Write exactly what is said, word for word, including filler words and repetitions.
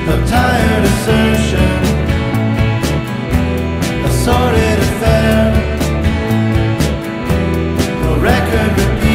of tired assertion, a sordid affair, a record repeat.